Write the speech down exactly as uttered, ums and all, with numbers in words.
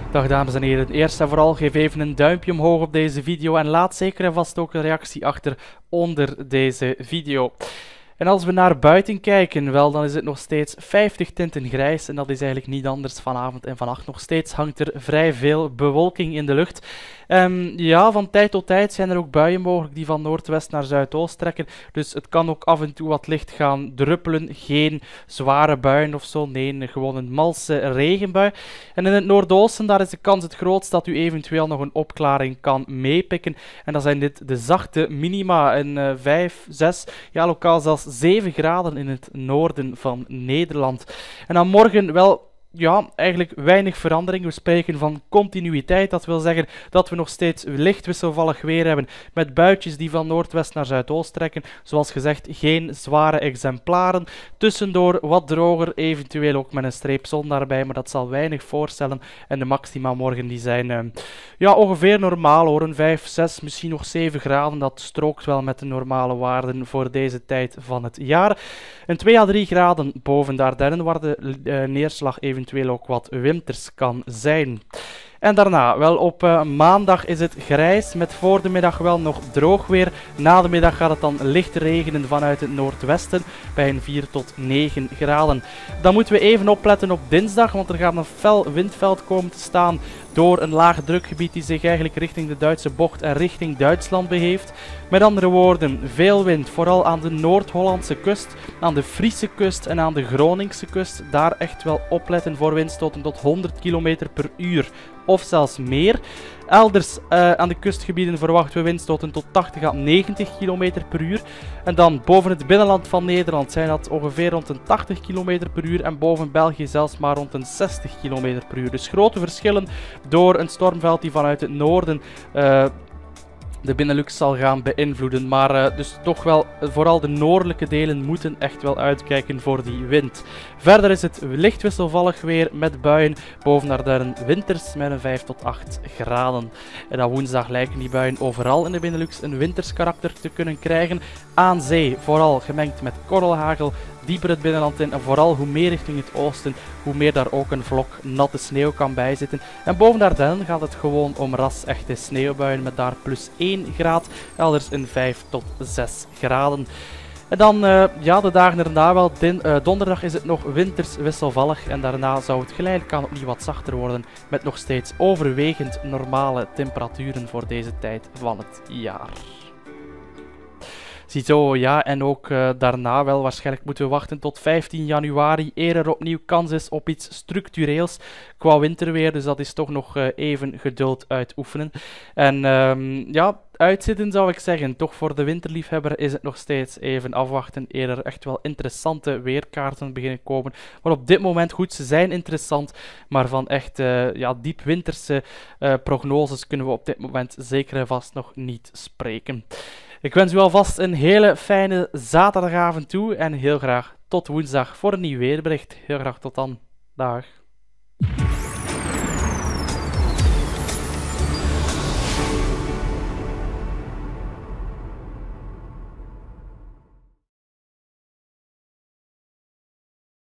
Dag dames en heren, eerst en vooral geef even een duimpje omhoog op deze video en laat zeker en vast ook een reactie achter onder deze video. En als we naar buiten kijken, wel, dan is het nog steeds vijftig tinten grijs en dat is eigenlijk niet anders vanavond en vannacht. Nog steeds hangt er vrij veel bewolking in de lucht. Um, ja, van tijd tot tijd zijn er ook buien mogelijk die van noordwest naar zuidoost trekken. Dus het kan ook af en toe wat licht gaan druppelen. Geen zware buien of zo, nee, gewoon een malse regenbui. En in het noordoosten, daar is de kans het grootst dat u eventueel nog een opklaring kan meepikken. En dan zijn dit de zachte minima in uh, vijf, zes, ja lokaal zelfs zeven graden in het noorden van Nederland. En dan morgen wel... Ja, eigenlijk weinig verandering. We spreken van continuïteit. Dat wil zeggen dat we nog steeds licht wisselvallig weer hebben met buitjes die van noordwest naar zuidoost trekken. Zoals gezegd, geen zware exemplaren. Tussendoor wat droger, eventueel ook met een streep zon daarbij, maar dat zal weinig voorstellen. En de maxima morgen die zijn uh, ja, ongeveer normaal hoor. Een vijf, zes, misschien nog zeven graden. Dat strookt wel met de normale waarden voor deze tijd van het jaar. Een twee à drie graden boven de Ardennen, waar de uh, neerslag eventueel ook wat winters kan zijn. En daarna, wel op uh, maandag is het grijs, met voor de middag wel nog droog weer. Na de middag gaat het dan licht regenen vanuit het noordwesten, bij een vier tot negen graden. Dan moeten we even opletten op dinsdag, want er gaat een fel windveld komen te staan door een laag drukgebied die zich eigenlijk richting de Duitse bocht en richting Duitsland begeeft. Met andere woorden, veel wind, vooral aan de Noord-Hollandse kust, aan de Friese kust en aan de Groningse kust. Daar echt wel opletten voor windstoten tot honderd kilometer per uur of zelfs meer. Elders uh, aan de kustgebieden verwachten we windstoten tot tachtig à negentig kilometer per uur. En dan boven het binnenland van Nederland zijn dat ongeveer rond een tachtig kilometer per uur. En boven België zelfs maar rond een zestig kilometer per uur. Dus grote verschillen door een stormveld die vanuit het noorden uh, de Benelux zal gaan beïnvloeden. Maar uh, dus toch wel, vooral de noordelijke delen moeten echt wel uitkijken voor die wind. Verder is het licht wisselvallig weer met buien boven Ardennen, winters met een vijf tot acht graden. En dan woensdag lijken die buien overal in de Benelux een winters karakter te kunnen krijgen. Aan zee, vooral gemengd met korrelhagel, dieper het binnenland in en vooral hoe meer richting het oosten, hoe meer daar ook een vlok natte sneeuw kan bijzitten. En boven de Ardennen gaat het gewoon om ras echte sneeuwbuien met daar plus één graad, elders een vijf tot zes graden. En dan, uh, ja, de dagen erna wel, din, uh, donderdag is het nog winters wisselvallig en daarna zou het geleidelijk aan opnieuw wat zachter worden met nog steeds overwegend normale temperaturen voor deze tijd van het jaar. Ziezo, ja, en ook uh, daarna wel waarschijnlijk moeten we wachten tot vijftien januari, eer er opnieuw kans is op iets structureels qua winterweer, dus dat is toch nog uh, even geduld uitoefenen. En um, ja, uitzitten zou ik zeggen, toch voor de winterliefhebber is het nog steeds even afwachten, eer er echt wel interessante weerkaarten beginnen komen. Maar op dit moment, goed, ze zijn interessant, maar van echt uh, ja, diep winterse uh, prognoses kunnen we op dit moment zeker en vast nog niet spreken. Ik wens u alvast een hele fijne zaterdagavond toe en heel graag tot woensdag voor een nieuw weerbericht. Heel graag tot dan. Dag.